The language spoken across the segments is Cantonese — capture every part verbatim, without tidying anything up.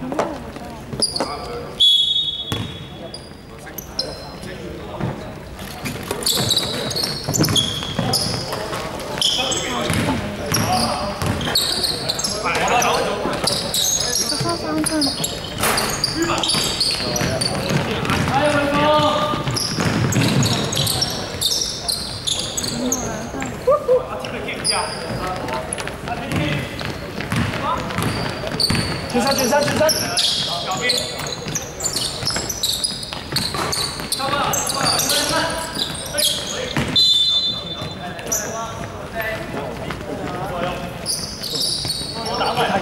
chuyển身轉身轉身。右邊。我打埋。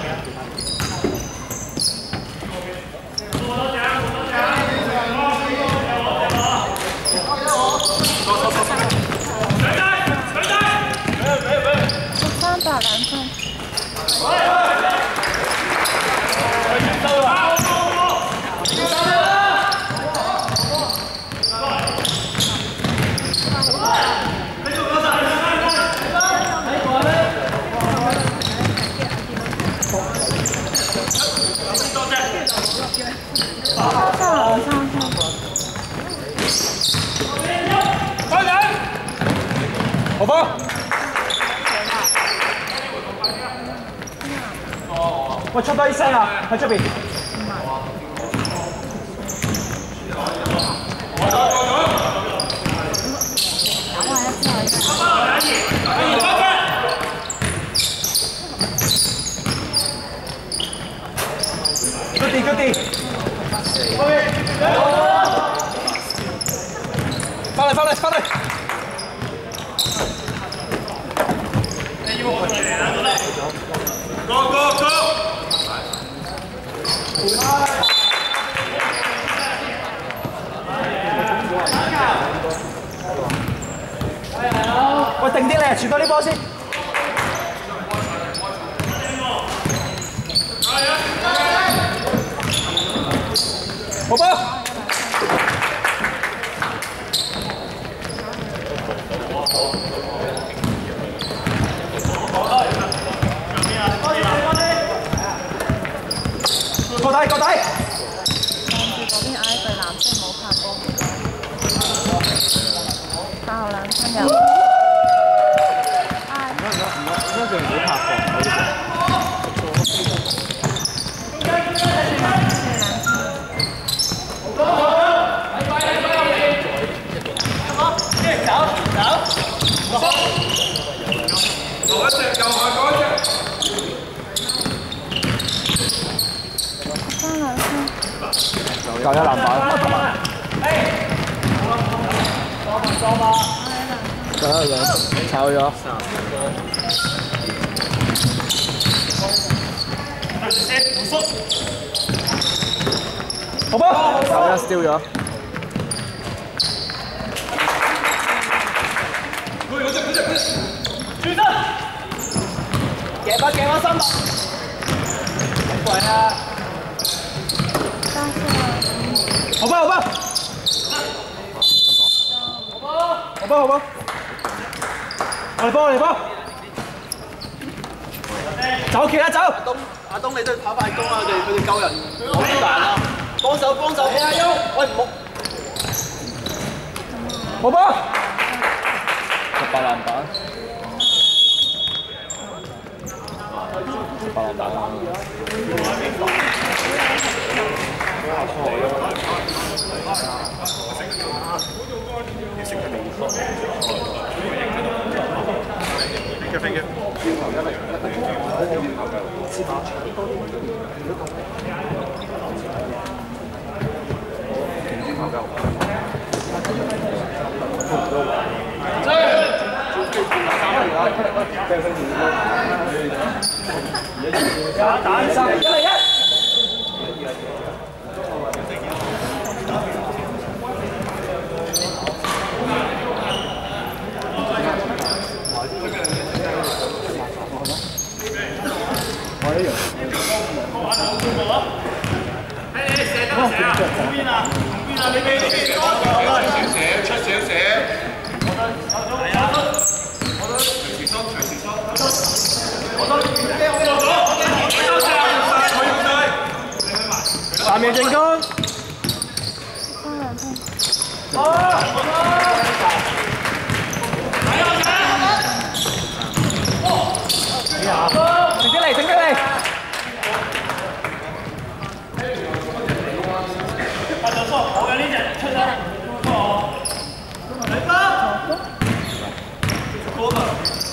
三打兩分。 好波！喂，出多啲聲啊！喺出邊。Good D，good D。翻嚟，翻嚟，翻嚟。 Go go go！ 喂，定啲咧，傳多啲波先。好波！過底過底。 望住嗰邊嗌一句藍色冇拍波，八號兩分入。嗌。唔該唔該唔該，應該佢唔會拍波。又一籃板，得兩炒咗。好波，又一 steal 咗。轉身，夾吧夾吧三百，貴啊！ 好吧，好吧，好吧，好吧，我哋幫，我哋幫，走企啦，走。阿東，阿東，你都要跑快攻啊！佢哋佢哋救人好難啊！幫手幫手，阿優，喂唔好，好吧，十八籃板，十八籃板啊！ Thank you. 打打十一嚟一。 我都，我都，我都，我都， 八秒進攻。靜啲嚟，靜啲嚟。發咗錯，我嘅呢隻出啦。嚟吧。過吧。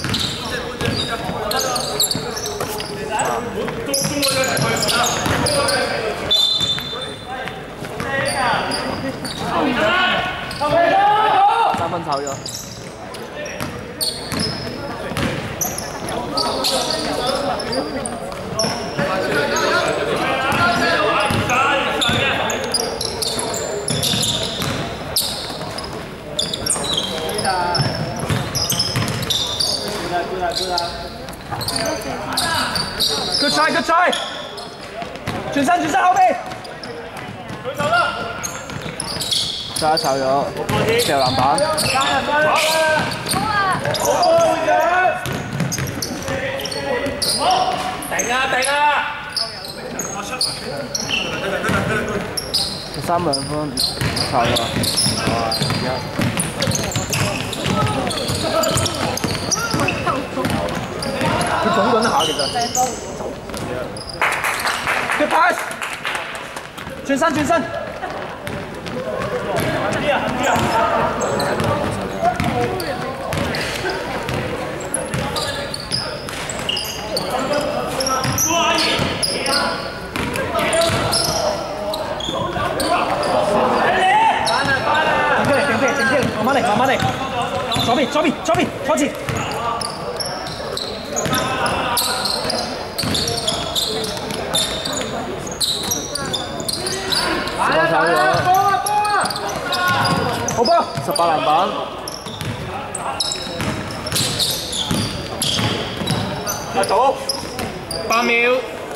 三分炒咗。Good try, good try！ 轉身，轉身後邊。佢走啦！揸炒咗，掉籃板。加入加入！好啊！好嘅！好！定啊定啊！十三兩分，炒咗。哇！佢總滾下其實。Good pass！ 轉身轉身。停停停，慢慢嚟，慢慢嚟。左邊，左邊，左邊，拖住。打炒咗。波啊波啊！好波！十八籃板。阿祖，八秒。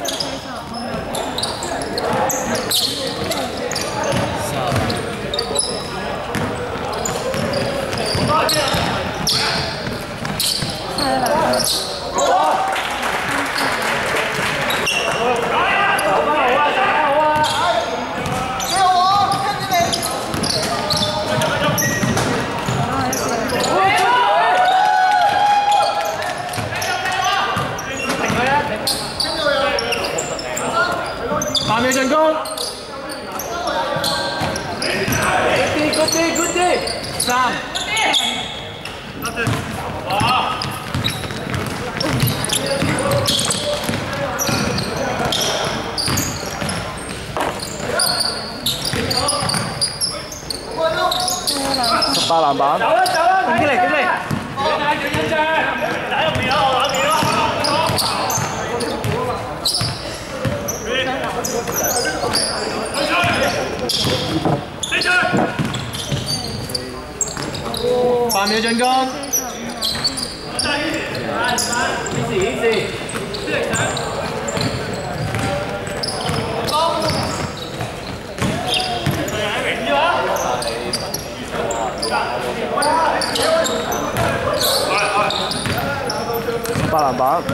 八秒進攻。Good day, good day。三。十八籃板。走啦走啦，點嚟點嚟？打入面啦，我打面啦。八秒進攻。easy easy。八籃板。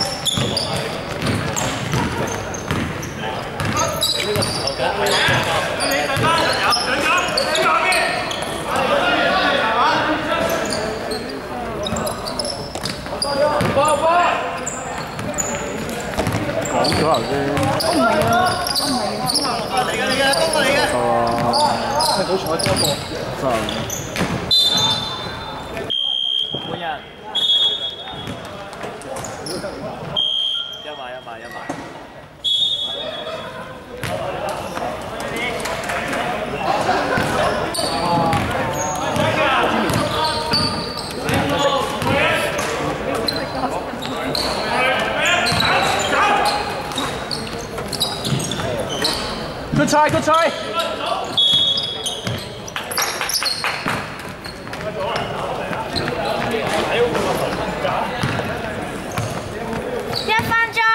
講咗頭先。我唔係啊，我唔係啊。嚟嘅嚟嘅，幫我嚟嘅。哦。係好彩多個。真。半人。一碼一碼一碼。Good try, good try。 一分鐘。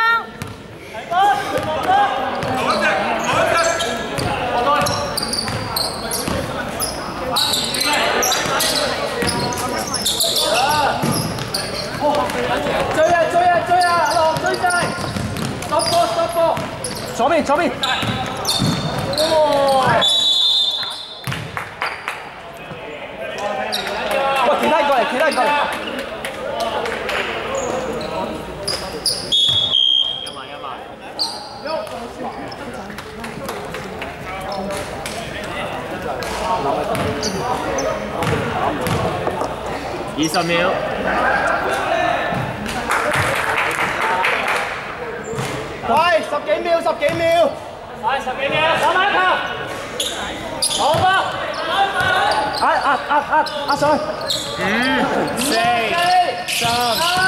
追啊追啊追啊！阿樂追晒！stop 波 stop 波！左邊左邊。 喂，其他人過嚟，其他人過嚟。 一萬一萬。二十秒。 喂，十幾秒，十幾秒。 快，十幾秒，攞埋一球。好吧。 壓壓壓壓壓上去。 五、四、三。